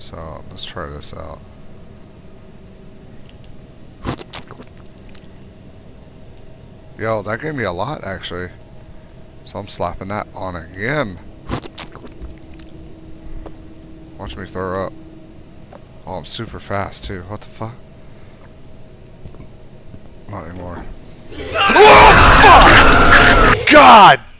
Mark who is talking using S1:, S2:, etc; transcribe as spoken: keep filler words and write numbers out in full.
S1: So let's try this out. Yo, that gave me a lot actually. So I'm slapping that on again. Watch me throw up. Oh, I'm super fast too. What the fuck? Not anymore. Oh, fuck! God